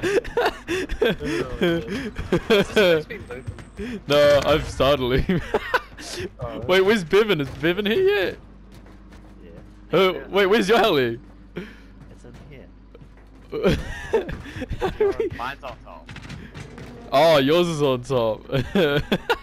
No, I've startled him. Wait, Oh. where's Bevan? Is Bevan here yet? Yeah. Wait, where's your heli? It's in here. How do we- Mine's on top. Oh, yours is on top.